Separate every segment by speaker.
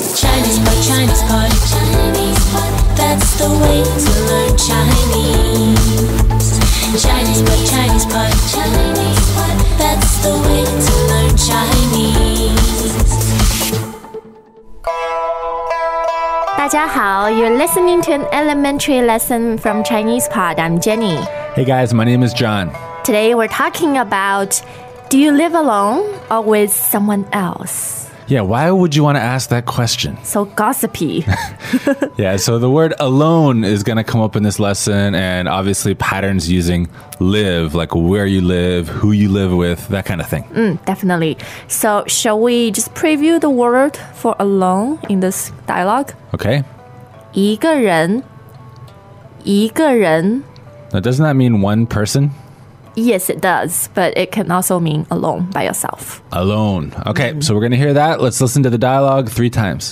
Speaker 1: Chinese pot, Chinese pot, Chinese pot. That's the way to learn Chinese. Chinese pot, Chinese pot, Chinese pot. That's the way to learn Chinese.
Speaker 2: 大家好, you're listening to an elementary lesson from Chinese Pod. I'm Jenny.
Speaker 3: Hey guys, my name is John.
Speaker 2: Today we're talking about, do you live alone or with someone else?
Speaker 3: Yeah, why would you want to ask that question?
Speaker 2: So gossipy.
Speaker 3: Yeah, so the word alone is going to come up in this lesson, and obviously patterns using live, like where you live, who you live with, that kind of thing.
Speaker 2: Definitely. So shall we just preview the word for alone in this dialogue?
Speaker 3: Okay.
Speaker 2: 一个人, 一个人.
Speaker 3: Now, doesn't that mean one person?
Speaker 2: Yes, it does, but it can also mean alone by yourself.
Speaker 3: Alone. Okay, so we're going to hear that. Let's listen to the dialogue 3 times.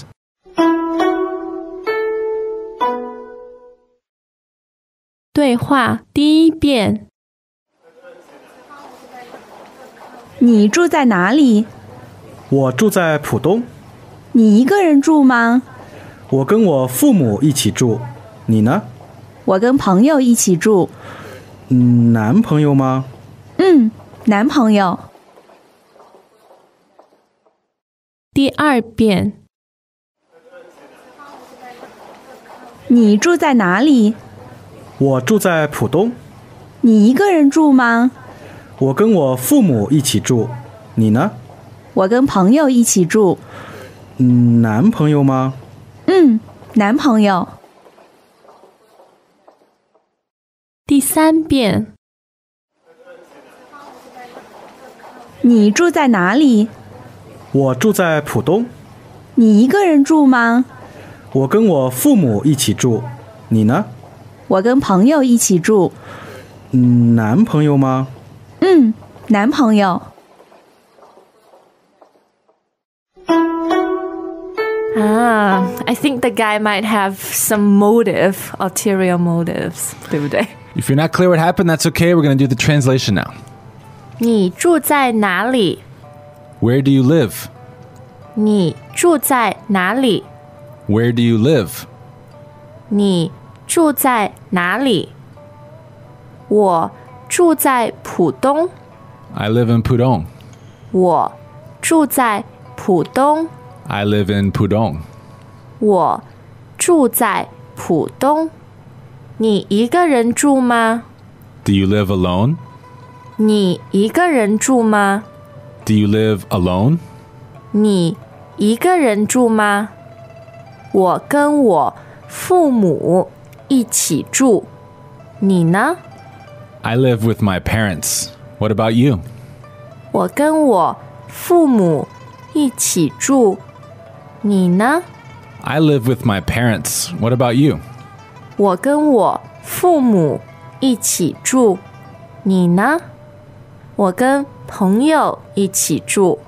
Speaker 2: 对话第一遍。
Speaker 4: 你住在哪里？
Speaker 5: 我住在浦东。
Speaker 4: 你一个人住吗？
Speaker 5: 我跟我父母一起住。你呢？
Speaker 4: 我跟朋友一起住。
Speaker 5: 男朋友吗？
Speaker 4: 男朋友。
Speaker 2: 第二遍。
Speaker 4: 你住在哪里？
Speaker 5: 我住在浦东。
Speaker 4: 你一个人住吗？
Speaker 5: 我跟我父母一起住。你呢？
Speaker 4: 我跟朋友一起住。
Speaker 5: 男朋友吗？
Speaker 4: 男朋友。
Speaker 2: 第三遍。
Speaker 4: 你住在哪里？
Speaker 5: 我住在浦东。
Speaker 4: 你一个人住吗？
Speaker 5: 我跟我父母一起住。你呢？
Speaker 4: 我跟朋友一起住。
Speaker 5: 男朋友吗？
Speaker 4: 男朋友。
Speaker 2: I think the guy might have some motive, ulterior motives, 对不对？
Speaker 3: If you're not clear what happened, that's okay. We're going to do the translation now.
Speaker 2: 你住在哪里？
Speaker 3: Where do you live?
Speaker 2: 你住在哪里？
Speaker 3: Where do you live?
Speaker 2: 你住在哪里？我住在浦东。
Speaker 3: I live in Pudong.
Speaker 2: 我住在浦东。
Speaker 3: I live in Pudong.
Speaker 2: 我住在浦东。你一个人住吗？
Speaker 3: Do you live alone?
Speaker 2: 你一个人住吗？
Speaker 3: Do you live alone?
Speaker 2: 你一个人住吗？我跟我父母一起住。你呢？
Speaker 3: I live with my parents. What about you?
Speaker 2: 我跟我父母一起住。你呢？
Speaker 3: I live with my parents. What about you?
Speaker 2: 我跟我父母一起住。你呢？我跟朋友一起住。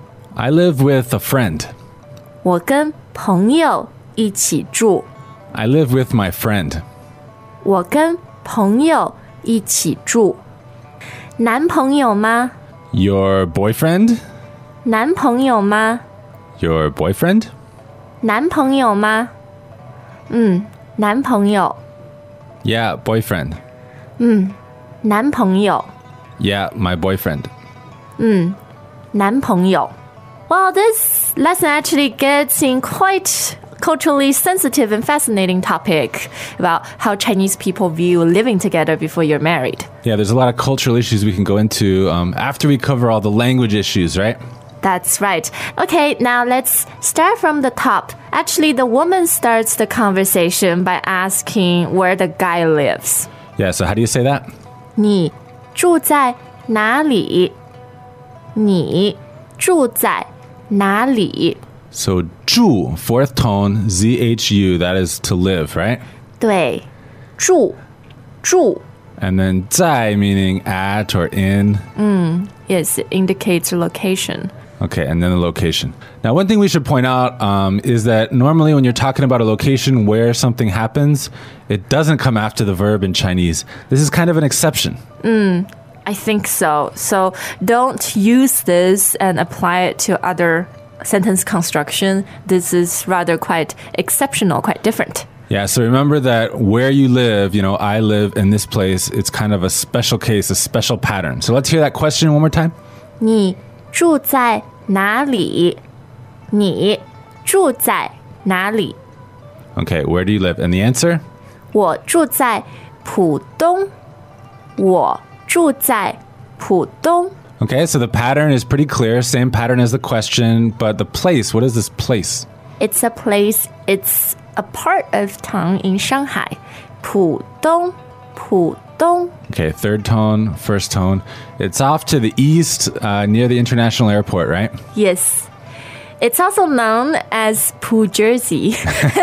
Speaker 3: I live with a friend.
Speaker 2: 我跟朋友一起住。
Speaker 3: I live with my friend.
Speaker 2: 我跟朋友一起住。男朋友吗？
Speaker 3: Your boyfriend?
Speaker 2: 男朋友吗？
Speaker 3: Your boyfriend?
Speaker 2: 男朋友吗？男朋友。
Speaker 3: Yeah, boyfriend.
Speaker 2: 男朋友。
Speaker 3: Yeah, my boyfriend.
Speaker 2: 男朋友。Well, this lesson actually gets in quite culturally sensitive and fascinating topic about how Chinese people view living together before you're married.
Speaker 3: Yeah, there's a lot of cultural issues we can go into after we cover all the language issues, right?
Speaker 2: That's right. Okay, now let's start from the top. Actually, the woman starts the conversation by asking where the guy lives.
Speaker 3: Yeah, so how do you say that?
Speaker 2: 你住在哪里？你住在哪里？
Speaker 3: So 住, fourth tone, ZHU, that is to live, right?
Speaker 2: 对，住
Speaker 3: And then 在 meaning at or in.
Speaker 2: Yes, it indicates a location.
Speaker 3: Okay, and then the location. Now, one thing we should point out is that normally when you're talking about a location where something happens, it doesn't come after the verb in Chinese. This is kind of an exception.
Speaker 2: I think so. So don't use this and apply it to other sentence construction, this is rather quite exceptional, quite different.
Speaker 3: Yeah, so remember that where you live, I live in this place, it's kind of a special case, a special pattern. So let's hear that question one more time.
Speaker 2: 你住在哪里？你住在哪里？
Speaker 3: Okay, where do you live? And the answer?
Speaker 2: 我住在浦东。我住在浦东。
Speaker 3: Okay, so the pattern is pretty clear, same pattern as the question, but the place, what is this place?
Speaker 2: It's a place, it's a part of town in Shanghai. 浦东，浦东。
Speaker 3: Okay, third tone, first tone. It's off to the east near the international airport, right?
Speaker 2: Yes. It's also known as Poo Jersey,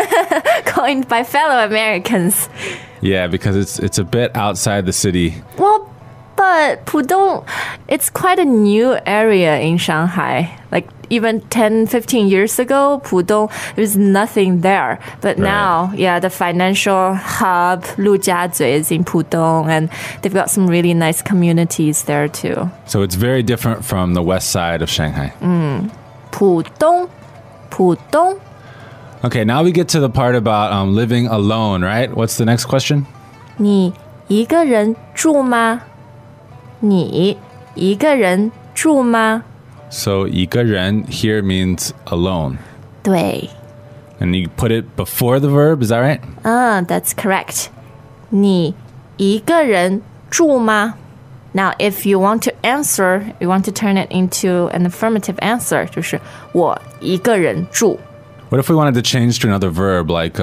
Speaker 2: coined by fellow Americans.
Speaker 3: Yeah, because it's a bit outside the city.
Speaker 2: Well, but Pudong, it's quite a new area in Shanghai. Like even 10, 15 years ago, Pudong, there's nothing there. But now, yeah, the financial hub, Lujiazui, is in Pudong, and they've got some really nice communities there too.
Speaker 3: So it's very different from the west side of Shanghai.
Speaker 2: Pudong, Pudong.
Speaker 3: Okay, now we get to the part about living alone, right? What's the next question?
Speaker 2: 你一个人住吗？你一个人住吗？
Speaker 3: So 一个人 here means alone.
Speaker 2: 对。
Speaker 3: And you put it before the verb, is that right?
Speaker 2: That's correct. 你一个人住吗？ Now, if you want to answer, you want to turn it into an affirmative answer, 就是我一个人住。
Speaker 3: What if we wanted to change to another verb, like,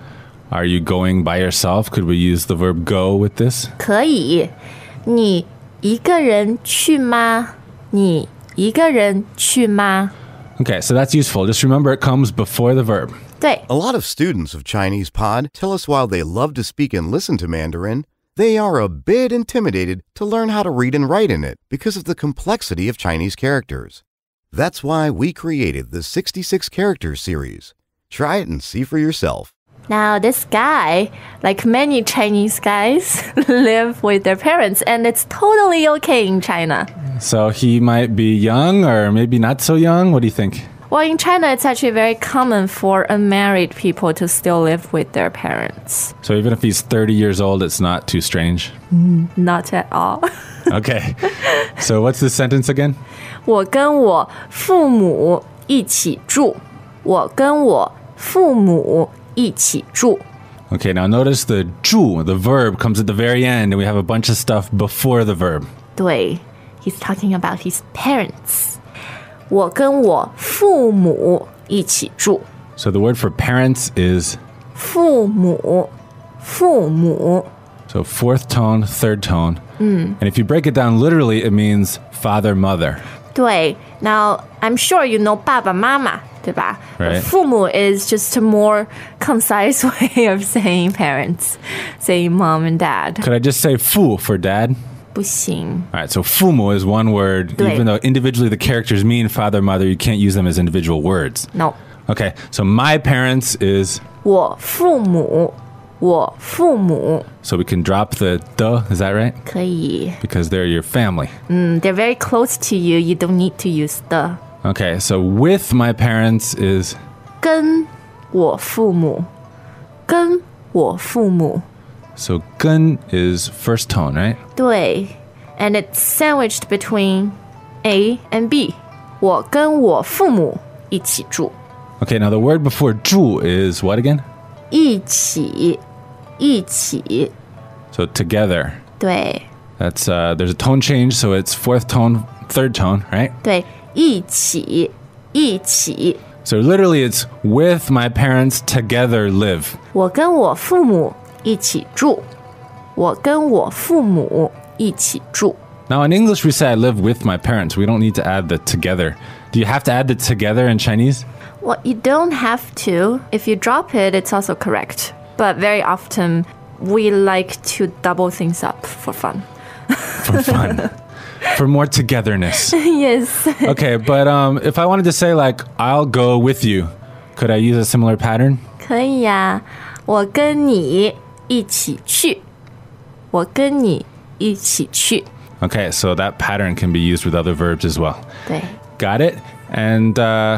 Speaker 3: are you going by yourself? Could we use the verb go with this?
Speaker 2: 可以。你一个人去吗？你一个人去吗？
Speaker 3: Okay, so that's useful. Just remember it comes before the verb.
Speaker 2: 对。
Speaker 6: A lot of students of Chinese Pod tell us while they love to speak and listen to Mandarin, they are a bit intimidated to learn how to read and write in it because of the complexity of Chinese characters. That's why we created the 66 Characters series. Try it and see for yourself.
Speaker 2: Now, this guy, like many Chinese guys, live with their parents, and it's totally okay in China.
Speaker 3: So he might be young or maybe not so young. What do you think?
Speaker 2: Well, in China, it's actually very common for unmarried people to still live with their parents.
Speaker 3: So even if he's 30 years old, it's not too strange?
Speaker 2: Not at all.
Speaker 3: Okay. So what's this sentence again?
Speaker 2: 我跟我父母一起住。我跟我父母一起住。
Speaker 3: Okay, now notice the 住, the verb, comes at the very end, and we have a bunch of stuff before the verb.
Speaker 2: 对, he's talking about his parents. 我跟我父母一起住。
Speaker 3: So the word for parents is
Speaker 2: 父母，父母。
Speaker 3: so fourth tone, third tone. And if you break it down literally, it means father, mother.
Speaker 2: 对, now I'm sure you know 爸爸妈妈，对吧?
Speaker 3: Right.
Speaker 2: 父母 is just a more concise way of saying parents, saying mom and dad.
Speaker 3: Could I just say 父 for dad?
Speaker 2: 不行。
Speaker 3: All right, so 父母 is one word.
Speaker 2: 对。
Speaker 3: Even though individually the characters mean father, mother, you can't use them as individual words.
Speaker 2: No.
Speaker 3: Okay, so my parents is...
Speaker 2: 我父母，我父母。
Speaker 3: So we can drop the 的, is that right?
Speaker 2: 可以。
Speaker 3: Because they're your family.
Speaker 2: They're very close to you. You don't need to use the.
Speaker 3: Okay, so with my parents is...
Speaker 2: 跟我父母，跟我父母。
Speaker 3: So 跟 is first tone, right?
Speaker 2: 对 and it's sandwiched between A and B. 我跟我父母一起住。
Speaker 3: Okay, now the word before 住 is what again?
Speaker 2: 一起，一起。
Speaker 3: So together.
Speaker 2: 对
Speaker 3: That's there's a tone change, so it's fourth tone, third tone, right?
Speaker 2: 对，一起，一起。
Speaker 3: So literally it's with my parents together live.
Speaker 2: 我跟我父母一起住。我跟我父母一起住。
Speaker 3: Now in English we say I live with my parents. We don't need to add the together. Do you have to add the together in Chinese?
Speaker 2: Well, you don't have to. If you drop it, it's also correct. But very often, we like to double things up for fun.
Speaker 3: For fun. For more togetherness.
Speaker 2: Yes.
Speaker 3: Okay, but if I wanted to say like, I'll go with you, could I use a similar pattern?
Speaker 2: 可以呀，我跟你一起去。我跟你一起去。
Speaker 3: Okay, so that pattern can be used with other verbs as well.
Speaker 2: 对。
Speaker 3: Got it? And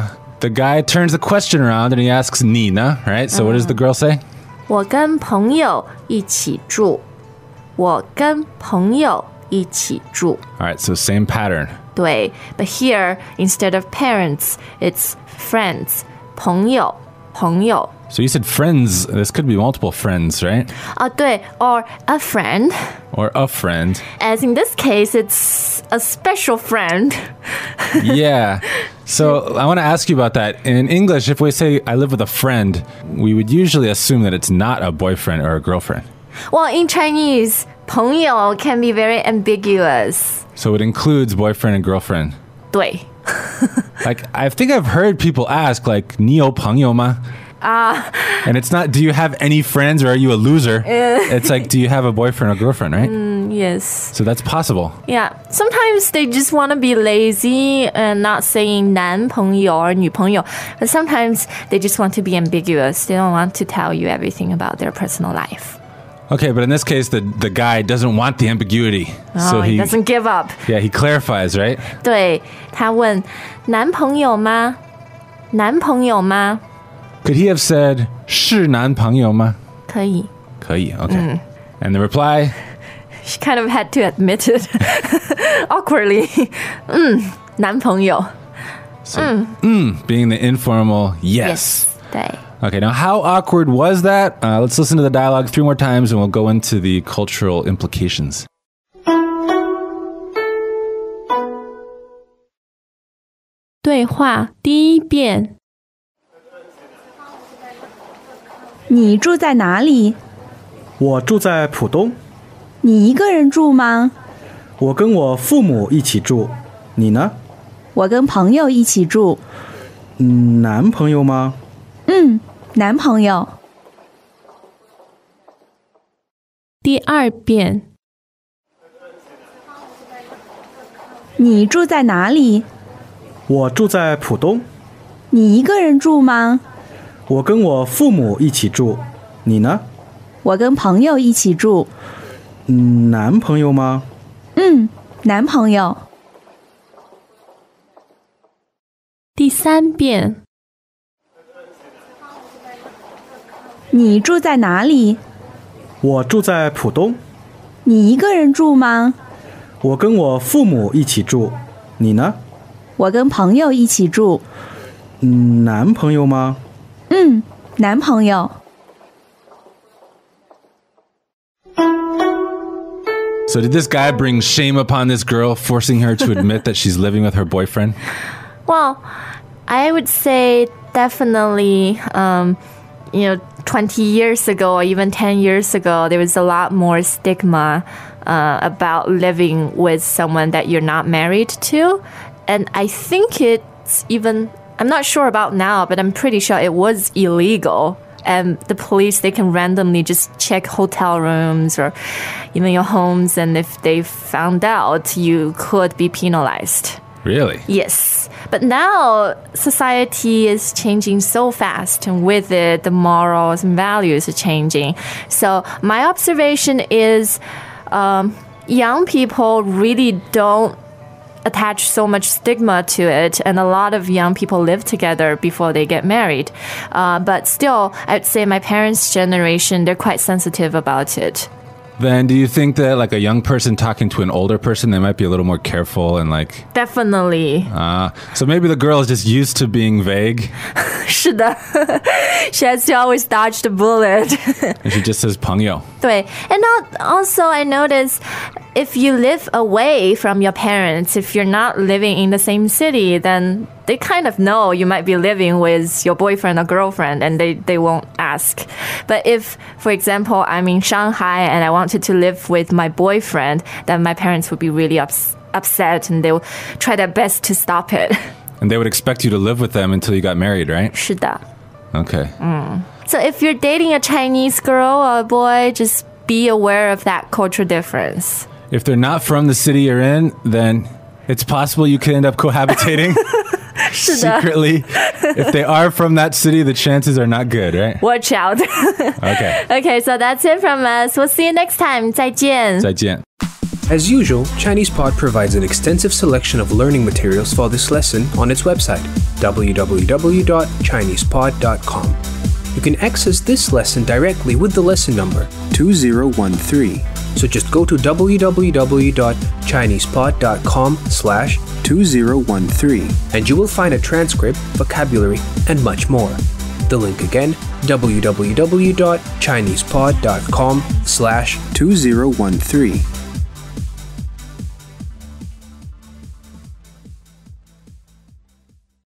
Speaker 3: The guy turns the question around and he asks 你呢, right? So what does the girl say?
Speaker 2: 我跟朋友一起住。我跟朋友一起住。
Speaker 3: All right, so same pattern.
Speaker 2: 对 but here, instead of parents, it's friends. 朋友，朋友。
Speaker 3: So you said friends. This could be multiple friends, right?
Speaker 2: 对 or a friend.
Speaker 3: Or a friend.
Speaker 2: As in this case, it's a special friend.
Speaker 3: Yeah. So I want to ask you about that. In English, if we say I live with a friend, we would usually assume that it's not a boyfriend or a girlfriend.
Speaker 2: Well, in Chinese, 朋友 can be very ambiguous.
Speaker 3: So it includes boyfriend and girlfriend.
Speaker 2: 对
Speaker 3: Like, I think I've heard people ask, like, 你有朋友吗? And it's not, do you have any friends or are you a loser? It's like, do you have a boyfriend or girlfriend, right?
Speaker 2: Yes.
Speaker 3: So that's possible.
Speaker 2: Yeah. Sometimes they just want to be lazy and not saying 男朋友 or 女朋友. But sometimes they just want to be ambiguous. They don't want to tell you everything about their personal life.
Speaker 3: Okay, but in this case, the guy doesn't want the ambiguity. So
Speaker 2: he doesn't give up.
Speaker 3: Yeah, he clarifies, right?
Speaker 2: 对，他问男朋友吗？男朋友吗？
Speaker 3: Could he have said 是男朋友吗?
Speaker 2: 可以。
Speaker 3: 可以, okay. And the reply?
Speaker 2: She kind of had to admit it awkwardly. 男朋友。
Speaker 3: So, being the informal yes.
Speaker 2: 对。
Speaker 3: Okay, now how awkward was that? Let's listen to the dialogue 3 more times and we'll go into the cultural implications.
Speaker 2: 对话第一遍。
Speaker 4: 你住在哪里？
Speaker 5: 我住在浦东。
Speaker 4: 你一个人住吗？
Speaker 5: 我跟我父母一起住。你呢？
Speaker 4: 我跟朋友一起住。
Speaker 5: 男朋友吗？
Speaker 4: 男朋友。
Speaker 2: 第二遍。
Speaker 4: 你住在哪里？
Speaker 5: 我住在浦东。
Speaker 4: 你一个人住吗？
Speaker 5: 我跟我父母一起住。你呢？
Speaker 4: 我跟朋友一起住。
Speaker 5: 男朋友吗？
Speaker 4: 男朋友。
Speaker 2: 第三遍。
Speaker 4: 你住在哪里？
Speaker 5: 我住在浦东。
Speaker 4: 你一个人住吗？
Speaker 5: 我跟我父母一起住。你呢？
Speaker 4: 我跟朋友一起住。
Speaker 5: 男朋友吗？
Speaker 4: 男朋友。
Speaker 3: So did this guy bring shame upon this girl, forcing her to admit that she's living with her boyfriend?
Speaker 2: Well, I would say definitely, 20 years ago or even 10 years ago, there was a lot more stigma about living with someone that you're not married to. And I think it's even, I'm not sure about now, but I'm pretty sure it was illegal. And the police, they can randomly just check hotel rooms or even your homes. And if they found out, you could be penalized.
Speaker 3: Really?
Speaker 2: Yes. But now society is changing so fast, and with it, the morals and values are changing. So my observation is young people really don't attach so much stigma to it, and a lot of young people live together before they get married. But still, I'd say my parents' generation, they're quite sensitive about it.
Speaker 3: Then do you think that like a young person talking to an older person, they might be a little more careful and like...
Speaker 2: Definitely.
Speaker 3: So maybe the girl is just used to being vague.
Speaker 2: 是的 She has to always dodge the bullet.
Speaker 3: And she just says 朋友.
Speaker 2: 对 And also I notice if you live away from your parents, if you're not living in the same city, then they kind of know you might be living with your boyfriend or girlfriend, and they won't ask. But if, for example, I'm in Shanghai and I wanted to live with my boyfriend, then my parents would be really upset, and they'll try their best to stop it.
Speaker 3: And they would expect you to live with them until you got married, right?
Speaker 2: 是的
Speaker 3: Okay.
Speaker 2: So if you're dating a Chinese girl or a boy, just be aware of that culture difference.
Speaker 3: If they're not from the city you're in, then it's possible you could end up cohabitating secretly. If they are from that city, the chances are not good, right?
Speaker 2: Watch out.
Speaker 3: Okay.
Speaker 2: Okay, so that's it from us. We'll see you next time. 再见.
Speaker 3: 再见.
Speaker 7: As usual, ChinesePod provides an extensive selection of learning materials for this lesson on its website, www.chinesepod.com. You can access this lesson directly with the lesson number 2013. So just go to www.chinesepod.com/2013 and you will find a transcript, vocabulary, and much more. The link again, www.chinesepod.com/2013.